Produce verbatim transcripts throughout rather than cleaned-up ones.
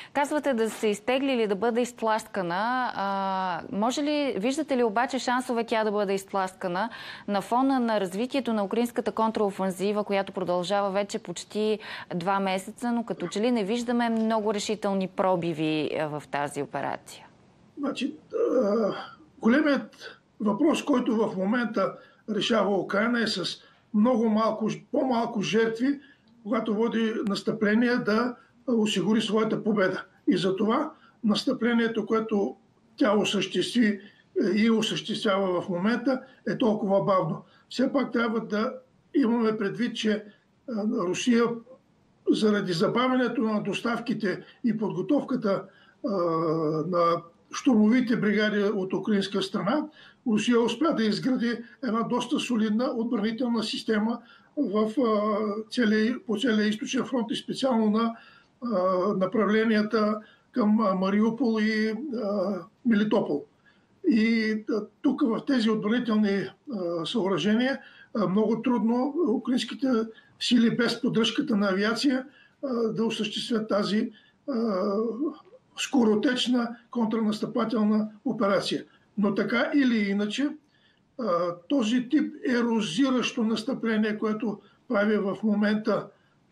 Казвате да се изтегли или да бъде изтласкана. А, може ли, виждате ли обаче шансове тя да бъде изтласкана на фона на развитието на украинската контраофанзива, която продължава вече почти два месеца, но като че ли не виждаме много решителни пробиви в тази операция? Значи, големият въпрос, който в момента решава Украйна, е с много малко, по-малко жертви, когато води настъпление, да осигури своята победа. И затова настъплението, което тя осъществи и осъществява в момента, е толкова бавно. Все пак трябва да имаме предвид, че Русия, заради забавянето на доставките и подготовката на щурмовите бригади от украинска страна, Русия успя да изгради една доста солидна отбранителна система в, целия, по целия източен фронт и специално на направленията към Мариупол и Мелитопол. И тук в тези отбранителни съоръжения много трудно украинските сили без поддръжката на авиация да осъществят тази скоротечна контрнастъпателна операция. Но така или иначе, този тип ерозиращо настъпление, което прави в момента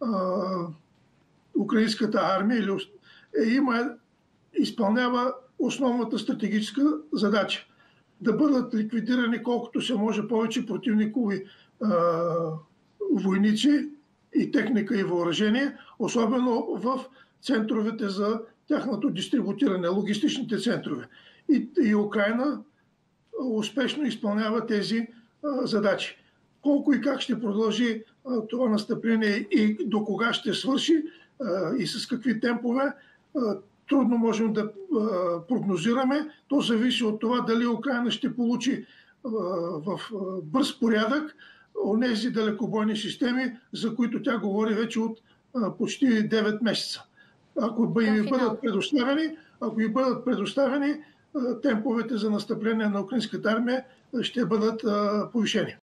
украинската армия, е, има, изпълнява основната стратегическа задача да бъдат ликвидирани колкото се може повече противникови войници и техника и въоръжение, особено в центровете за тяхното дистрибутиране, логистичните центрове. И, и Украйна успешно изпълнява тези а, задачи. Колко и как ще продължи а, това настъпление и до кога ще свърши а, и с какви темпове, а, трудно можем да а, прогнозираме. То зависи от това дали Украйна ще получи а, в а, бърз порядък онези далекобойни системи, за които тя говори вече от а, почти девет месеца. Ако бъдат предоставени, ако и бъдат предоставени, темповете за настъпление на украинската армия ще бъдат повишени.